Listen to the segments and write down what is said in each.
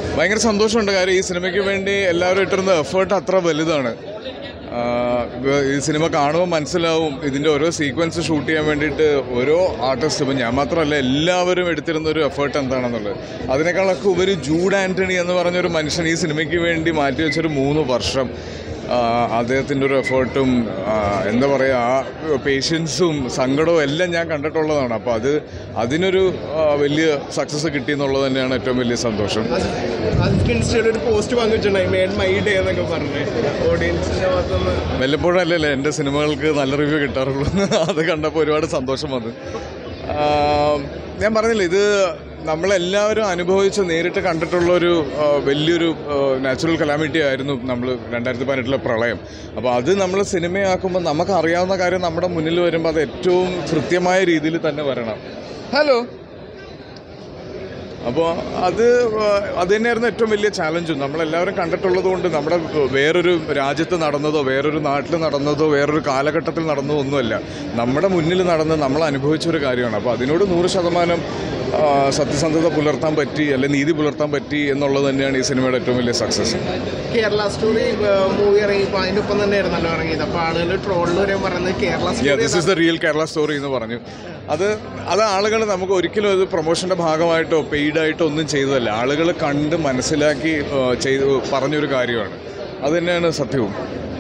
ഭയങ്കര സന്തോഷമുണ്ട്. കാര്യം ഈ സിനിമയ്ക്ക് വേണ്ടി എല്ലാവരും ഇട്ടിരുന്ന എഫേർട്ട് അത്ര വലുതാണ്. ഈ സിനിമ കാണുമ്പോൾ മനസ്സിലാവും ഇതിൻ്റെ ഓരോ സീക്വൻസ് ഷൂട്ട് ചെയ്യാൻ വേണ്ടിയിട്ട് ഓരോ ആർട്ടിസ്റ്റ്, ഇപ്പം ഞാൻ മാത്രമല്ല എല്ലാവരും എടുത്തിരുന്ന ഒരു എഫേർട്ട് എന്താണെന്നുള്ളത്. അതിനേക്കാളൊക്കെ ഉപരി ജൂഡ് ആൻ്റണി എന്ന് പറഞ്ഞൊരു മനുഷ്യൻ ഈ സിനിമയ്ക്ക് വേണ്ടി മാറ്റിവെച്ചൊരു 3 വർഷം അദ്ദേഹത്തിൻ്റെ ഒരു എഫേർട്ടും എന്താ പറയുക, ആ പേഷ്യൻസും സങ്കടവും എല്ലാം ഞാൻ കണ്ടിട്ടുള്ളതാണ്. അപ്പോൾ അതിനൊരു വലിയ സക്സസ് കിട്ടി എന്നുള്ളത് തന്നെയാണ് ഏറ്റവും വലിയ സന്തോഷം. വല്ലപ്പോഴല്ലേ എൻ്റെ സിനിമകൾക്ക് നല്ല റിവ്യൂ കിട്ടാറുള്ളൂ. അത് കണ്ടപ്പോൾ ഒരുപാട് സന്തോഷം വന്നു. ഞാൻ പറഞ്ഞില്ല, ഇത് നമ്മളെല്ലാവരും അനുഭവിച്ച് നേരിട്ട് കണ്ടിട്ടുള്ളൊരു വലിയൊരു നാച്ചുറൽ കലാമിറ്റി ആയിരുന്നു നമ്മൾ 2018 പ്രളയം. അപ്പോൾ അത് നമ്മൾ സിനിമയാക്കുമ്പോൾ നമുക്കറിയാവുന്ന കാര്യം നമ്മുടെ മുന്നിൽ വരുമ്പോൾ അത് ഏറ്റവും കൃത്യമായ രീതിയിൽ തന്നെ വരണം. ഹലോ. അപ്പോൾ അത് തന്നെയായിരുന്നു ഏറ്റവും വലിയ ചാലഞ്ചും. നമ്മളെല്ലാവരും കണ്ടിട്ടുള്ളത് കൊണ്ട് നമ്മുടെ വേറൊരു രാജ്യത്ത് നടന്നതോ വേറൊരു നാട്ടിൽ നടന്നതോ വേറൊരു കാലഘട്ടത്തിൽ നടന്നതോ ഒന്നുമല്ല, നമ്മുടെ മുന്നിൽ നടന്ന് നമ്മൾ അനുഭവിച്ചൊരു കാര്യമാണ്. അപ്പോൾ അതിനോട് 100% സത്യസന്ധത പുലർത്താൻ പറ്റി, അല്ലെങ്കിൽ നീതി പുലർത്താൻ പറ്റി എന്നുള്ളത് തന്നെയാണ് ഈ സിനിമയുടെ ഏറ്റവും വലിയ സക്സസ്. കേരള സ്റ്റോറി മൂവി ഇറങ്ങിയപ്പോൾ അതിൻ്റെ ഒപ്പം തന്നെയായിരുന്നല്ലോ ഇറങ്ങിയത്. അപ്പോൾ ആളുകൾ ട്രോളിൽ വരെ പറയുന്നത് Kerala this is the real Kerala story എന്ന് പറഞ്ഞു. അത് ആളുകൾ നമുക്ക് ഒരിക്കലും അത് പ്രൊമോഷൻ്റെ ഭാഗമായിട്ടോ പെയ്ഡായിട്ടോ ഒന്നും ചെയ്തതല്ല. ആളുകൾ കണ്ട് മനസ്സിലാക്കി പറഞ്ഞൊരു കാര്യമാണ്. അത് തന്നെയാണ് സത്യവും.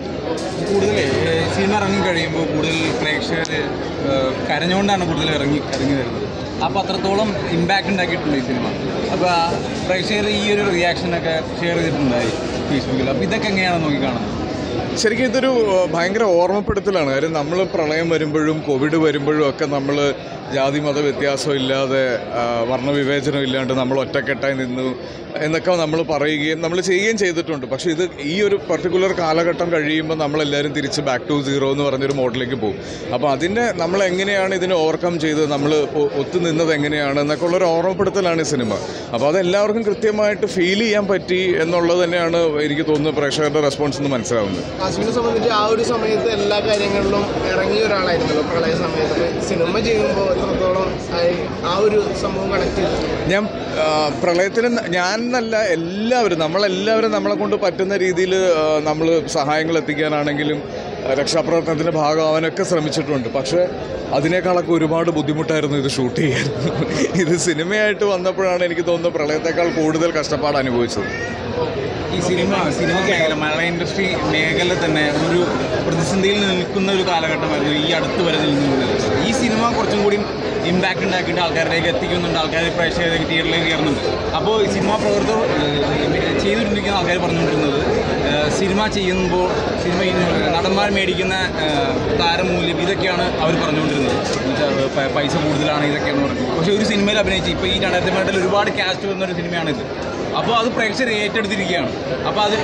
കൂടുതൽ സിനിമ ഇറങ്ങി കഴിയുമ്പോൾ കൂടുതൽ പ്രേക്ഷകർ കരഞ്ഞുകൊണ്ടാണ് കൂടുതൽ ഇറങ്ങി വരുന്നത്. അപ്പോൾ അത്രത്തോളം ഇമ്പാക്റ്റ് ഉണ്ടാക്കിയിട്ടുണ്ട് ഈ സിനിമ. അപ്പോൾ പ്രേക്ഷകർ ഈ ഒരു റിയാക്ഷനൊക്കെ ഷെയർ ചെയ്തിട്ടുണ്ടായി ഫേസ്ബുക്കിൽ. അപ്പോൾ ഇതൊക്കെ എങ്ങനെയാണ് നോക്കിക്കാണുന്നത്? ശരിക്കും ഇതൊരു ഭയങ്കര ഓർമ്മപ്പെടുത്തലാണ്. കാര്യം നമ്മൾ പ്രളയം വരുമ്പോഴും കോവിഡ് വരുമ്പോഴും ഒക്കെ നമ്മൾ ജാതി മത വ്യത്യാസം ഇല്ലാതെ വർണ്ണവിവേചനം ഇല്ലാണ്ട് നമ്മൾ ഒറ്റക്കെട്ടായി നിന്നു എന്നൊക്കെ നമ്മൾ പറയുകയും നമ്മൾ ചെയ്യുകയും ചെയ്തിട്ടുണ്ട്. പക്ഷേ ഇത് ഈ ഒരു പർട്ടിക്കുലർ കാലഘട്ടം കഴിയുമ്പോൾ നമ്മളെല്ലാവരും തിരിച്ച് ബാക്ക് ടു സീറോ എന്ന് പറഞ്ഞൊരു മോഡലിലേക്ക് പോകും. അപ്പോൾ അതിൻ്റെ നമ്മൾ എങ്ങനെയാണ് ഇതിനെ ഓവർകം ചെയ്തത്, നമ്മൾ ഒത്തുനിന്നത് എങ്ങനെയാണ് എന്നൊക്കെ ഉള്ളൊരു ഓർമ്മപ്പെടുത്തലാണ് ഈ സിനിമ. അപ്പോൾ അതെല്ലാവർക്കും കൃത്യമായിട്ട് ഫീൽ ചെയ്യാൻ പറ്റി എന്നുള്ളത് തന്നെയാണ് എനിക്ക് തോന്നുന്നത് പ്രേക്ഷകരുടെ റെസ്പോൺസ് എന്ന് മനസ്സിലാവുന്നത്. ആസിഫിനെ സംബന്ധിച്ച് ആ ഒരു സമയത്ത് എല്ലാ കാര്യങ്ങളിലും ഇറങ്ങിയ ഒരാളായിരുന്നല്ലോ പ്രളയ സമയത്ത്. സിനിമ ചെയ്യുമ്പോൾ എത്രത്തോളം ആ ഒരു സംഭവം കണക്ട് ചെയ്തു? ഞാൻ പ്രളയത്തിന് ഞാനെന്നല്ല നമ്മളെല്ലാവരും നമ്മളെ കൊണ്ട് പറ്റുന്ന രീതിയിൽ നമ്മൾ സഹായങ്ങൾ എത്തിക്കാനാണെങ്കിലും രക്ഷാപ്രവർത്തനത്തിൻ്റെ ഭാഗമാവാനൊക്കെ ശ്രമിച്ചിട്ടുണ്ട്. പക്ഷേ അതിനേക്കാളൊക്കെ ഒരുപാട് ബുദ്ധിമുട്ടായിരുന്നു ഇത് ഷൂട്ട് ചെയ്യാൻ. ഇത് സിനിമയായിട്ട് വന്നപ്പോഴാണ് എനിക്ക് തോന്നുന്നത് പ്രളയത്തേക്കാൾ കൂടുതൽ കഷ്ടപ്പാട് അനുഭവിച്ചത്. ഈ സിനിമയ്ക്കായാലും മലയാള ഇൻഡസ്ട്രി മേഖല തന്നെ ഒരു പ്രതിസന്ധിയിൽ നിൽക്കുന്ന ഒരു കാലഘട്ടമായിരുന്നു ഈ അടുത്ത് വരെ നിൽക്കുന്നത്. ഈ സിനിമ കുറച്ചും കൂടി ഇമ്പാക്റ്റ് ഉണ്ടാക്കിയിട്ട് ആൾക്കാരിലേക്ക് എത്തിക്കുന്നുണ്ട്, ആൾക്കാരെ പ്രേക്ഷകർക്ക് തിയേറ്ററിലേക്ക് കയറുന്നുണ്ട്. അപ്പോൾ ഈ സിനിമാ പ്രവർത്തകർ ചെയ്തുകൊണ്ടിരിക്കുന്ന ആൾക്കാർ പറഞ്ഞുകൊണ്ടിരുന്നത് സിനിമ ചെയ്യുമ്പോൾ നടന്മാർ മേടിക്കുന്ന താരമൂല്യം ഇതൊക്കെയാണ് അവർ പറഞ്ഞുകൊണ്ടിരുന്നത്. പൈസ കൂടുതലാണ് ഇതൊക്കെയാണെന്ന് പറഞ്ഞു. പക്ഷേ ഒരു സിനിമയിൽ അഭിനയിച്ച് ഇപ്പോൾ ഈ 2018 ഒരുപാട് കാസ്റ്റ് വന്നൊരു സിനിമയാണിത്. അപ്പോൾ അത് പ്രേക്ഷകർ ഏറ്റെടുത്തിരിക്കുകയാണ്. അപ്പോൾ അത്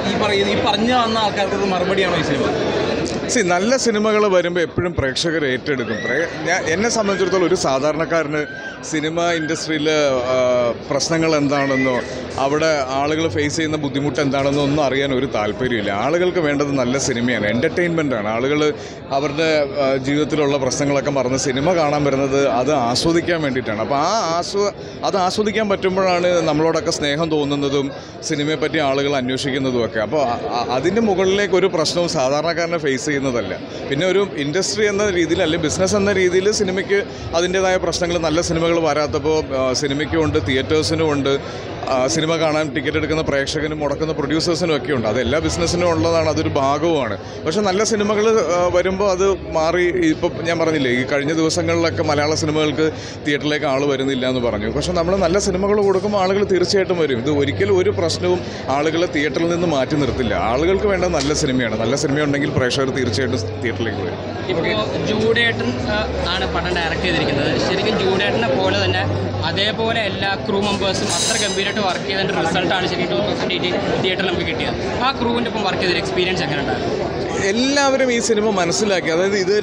ഈ പറഞ്ഞു വന്ന ആൾക്കാർക്കൊരു മറുപടിയാണോ ഈ സിനിമ? നല്ല സിനിമകൾ വരുമ്പോൾ എപ്പോഴും പ്രേക്ഷകർ ഏറ്റെടുക്കും. എന്നെ സംബന്ധിച്ചിടത്തോളം ഒരു സാധാരണക്കാരന് സിനിമ ഇൻഡസ്ട്രിയിലെ പ്രശ്നങ്ങൾ എന്താണെന്നോ അവിടെ ആളുകൾ ഫേസ് ചെയ്യുന്ന ബുദ്ധിമുട്ട് എന്താണെന്നോ ഒന്നും അറിയാൻ ഒരു താല്പര്യമില്ല. ആളുകൾക്ക് വേണ്ടത് നല്ല സിനിമയാണ്, എൻ്റർടൈൻമെൻറ്റാണ്. ആളുകൾ അവരുടെ ജീവിതത്തിലുള്ള പ്രശ്നങ്ങളൊക്കെ മറന്ന് സിനിമ കാണാൻ വരുന്നത് അത് ആസ്വദിക്കാൻ വേണ്ടിയിട്ടാണ്. അപ്പോൾ അത് ആസ്വദിക്കാൻ പറ്റുമ്പോഴാണ് നമ്മളോടൊക്കെ സ്നേഹം തോന്നുന്നതും സിനിമയെപ്പറ്റി ആളുകൾ അന്വേഷിക്കുന്നതുമൊക്കെ. അപ്പോൾ അതിൻ്റെ മുകളിലേക്ക് ഒരു പ്രശ്നവും സാധാരണക്കാരനെ ഫേസ് ചെയ്യുന്നതല്ല. പിന്നെ ഒരു ഇൻഡസ്ട്രി എന്ന രീതിയിൽ അല്ലെങ്കിൽ ബിസിനസ് എന്ന രീതിയിൽ സിനിമയ്ക്ക് അതിൻ്റേതായ പ്രശ്നങ്ങൾ, നല്ല സിനിമകൾ വരാത്തപ്പോൾ സിനിമയ്ക്കും ഉണ്ട്, തിയേറ്റേഴ്സിനും ഉണ്ട്, സിനിമ കാണാൻ ടിക്കറ്റ് എടുക്കുന്ന പ്രേക്ഷകനും മുടക്കുന്ന പ്രൊഡ്യൂസേഴ്സിനും ഒക്കെ ഉണ്ട്. അത് എല്ലാ ബിസിനസ്സിനും ഉള്ളതാണ്, അതൊരു ഭാഗവുമാണ്. പക്ഷേ നല്ല സിനിമകൾ വരുമ്പോൾ അത് മാറി. ഇപ്പം ഞാൻ പറഞ്ഞില്ലേ, ഈ കഴിഞ്ഞ ദിവസങ്ങളിലൊക്കെ മലയാള സിനിമകൾക്ക് തിയേറ്ററിലേക്ക് ആൾ വരുന്നില്ല എന്ന് പറഞ്ഞു. പക്ഷേ നമ്മൾ നല്ല സിനിമകൾ കൊടുക്കുമ്പോൾ ആളുകൾ തീർച്ചയായിട്ടും വരും. ഇത് ഒരിക്കലും ഒരു പ്രശ്നവും ആളുകളെ തിയേറ്ററിൽ നിന്ന് മാറ്റി നിർത്തില്ല. ആളുകൾക്ക് വേണ്ട നല്ല സിനിമയാണ്. നല്ല സിനിമയുണ്ടെങ്കിൽ പ്രേക്ഷകർ തീർച്ചയായിട്ടും തിയേറ്ററിലേക്ക് വരും. ഇപ്പോൾ ജൂഡേട്ടൻ ആണ് പടം ഡയറക്റ്റ് ചെയ്തിരിക്കുന്നത്. ശരിക്കും ജൂഡേട്ടനെ പോലെ തന്നെ അതേപോലെ എല്ലാ ക്രൂ മെമ്പേഴ്സും അത്ര ഗംഭീരമായിട്ട് വർക്ക് ചെയ്തതിൻ്റെ റിസൾട്ടാണ് ശരിക്കും 2018 തിയേറ്ററിൽ നമുക്ക് കിട്ടിയത്. ആ ക്രൂവിൻ്റെ ഒപ്പം വർക്ക് ചെയ്തൊരു എക്സ്പീരിയൻസ് എങ്ങനെ ഉണ്ടായിരുന്നു? എല്ലാവരും ഈ സിനിമ മനസ്സിലാക്കി. അതായത് ഇത്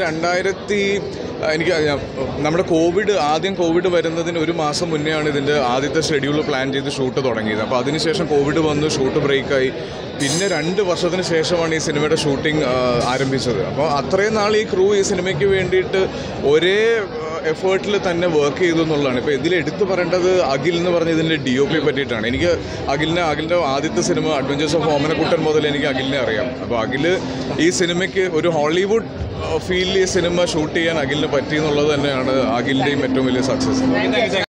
നമ്മുടെ ആദ്യം കോവിഡ് വരുന്നതിന് ഒരു മാസം മുന്നെയാണ് ഇതിൻ്റെ ആദ്യത്തെ ഷെഡ്യൂൾ പ്ലാൻ ചെയ്ത് ഷൂട്ട് തുടങ്ങിയത്. അപ്പോൾ അതിനുശേഷം കോവിഡ് വന്നു, ഷൂട്ട് ബ്രേക്കായി. പിന്നെ 2 വർഷത്തിന് ശേഷമാണ് ഈ സിനിമയുടെ ഷൂട്ടിംഗ് ആരംഭിച്ചത്. അപ്പോൾ അത്രയും നാൾ ഈ ക്രൂ ഈ സിനിമയ്ക്ക് വേണ്ടിയിട്ട് ഒരേ എഫേർട്ടിൽ തന്നെ വർക്ക് ചെയ്തു എന്നുള്ളതാണ്. ഇപ്പോൾ ഇതിൽ എടുത്തു പറയേണ്ടത് അഖിൽ എന്ന് പറഞ്ഞ ഇതിൻ്റെ DOP പറ്റിയിട്ടാണ്. എനിക്ക് അഖിലിൻ്റെ ആദ്യത്തെ സിനിമ അഡ്വഞ്ചേഴ്സ് ഓഫ് ഓമനക്കുട്ടൻ മുതൽ എനിക്ക് അഖിലിനെ അറിയാം. അപ്പോൾ അഖിൽ ഈ സിനിമയ്ക്ക് ഒരു ഹോളിവുഡ് ഫീൽഡിൽ ഈ സിനിമ ഷൂട്ട് ചെയ്യാൻ അഖിലിന് പറ്റി എന്നുള്ളത് തന്നെയാണ് അഖിലിൻ്റെയും ഏറ്റവും വലിയ സക്സസ്.